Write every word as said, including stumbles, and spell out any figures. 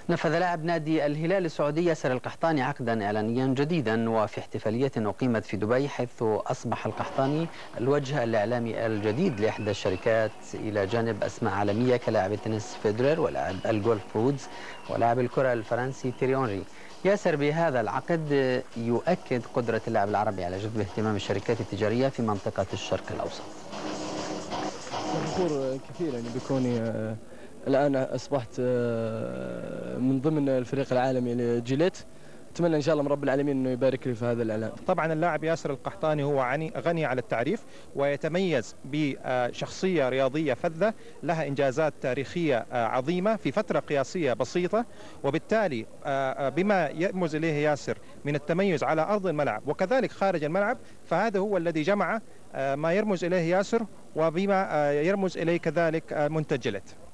نفذ لاعب نادي الهلال السعودي ياسر القحطاني عقدا إعلانيا جديدا وفي احتفالية أقيمت في دبي، حيث أصبح القحطاني الوجه الإعلامي الجديد لإحدى الشركات إلى جانب أسماء عالمية كلاعب التنس فيدرر ولاعب الجولف وودز ولاعب الكرة الفرنسي تيري أونري. ياسر بهذا العقد يؤكد قدرة اللاعب العربي على جذب اهتمام الشركات التجارية في منطقة الشرق الأوسط. فخور كثير يعني بكوني الآن أصبحت من ضمن الفريق العالمي لجيليت. أتمنى إن شاء الله من رب العالمين أنه يبارك لي في هذا الإعلان. طبعا اللاعب ياسر القحطاني هو غني على التعريف، ويتميز بشخصية رياضية فذة لها إنجازات تاريخية عظيمة في فترة قياسية بسيطة، وبالتالي بما يرمز إليه ياسر من التميز على أرض الملعب وكذلك خارج الملعب، فهذا هو الذي جمع ما يرمز إليه ياسر وبما يرمز إليه كذلك منتج جيليت.